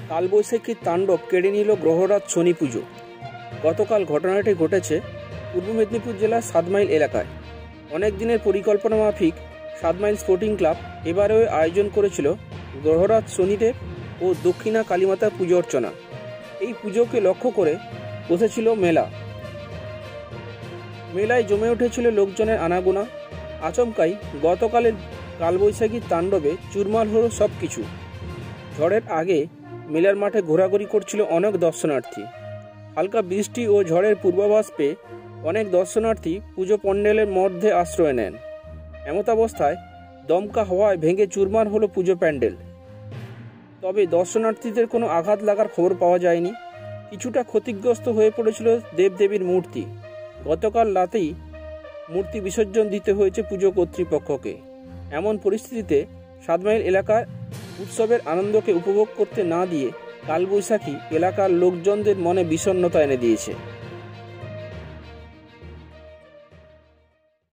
কালবৈশাখীর তাণ্ডব কেড়ে নিল গ্রহরাজ শনি পুজো। গতকাল ঘটনাটি ঘটেছে পূর্ব মেদিনীপুর জেলার 7 মাইল এলাকায়। অনেক দিনের পরিকল্পনা মাফিক 7 মাইল স্পোর্টিং ক্লাব এবারেও আয়োজন করেছিল গ্রহরাজ শনিদেব ও দক্ষিণা কালীমাতার পুজো অর্চনা। এই পুজোকে লক্ষ্য করে বসেছিল মেলায় জমে উঠেছিল লোকজনের আনাগোনা। আচমকাই গতকালের কালবৈশাখীর তাণ্ডবে চুরমার হলো সব কিছু। ঝড়ের আগে মেলার মাঠে ঘোরাঘুরি করছিল অনেক দর্শনার্থী। হালকা বৃষ্টি ও ঝড়ের পূর্বাভাস পেয়ে অনেক দর্শনার্থী পুজো প্যান্ডেলের মধ্যে আশ্রয় নেন। এমতাবস্থায় দমকা হাওয়ায় ভেঙে চুরমার হলো পুজো প্যান্ডেল। তবে দর্শনার্থীদের কোনো আঘাত লাগার খবর পাওয়া যায়নি। কিছুটা ক্ষতিগ্রস্ত হয়ে পড়েছিল দেবদেবীর মূর্তি। গতকাল রাতেই মূর্তি বিসর্জন দিতে হয়েছে পুজো কর্তৃপক্ষকে। এমন পরিস্থিতিতে 7 মাইল এলাকার উৎসবের আনন্দকে উপভোগ করতে না দিয়ে কালবৈশাখী এলাকার লোকজনদের মনে বিষণ্ণতা এনে দিয়েছে।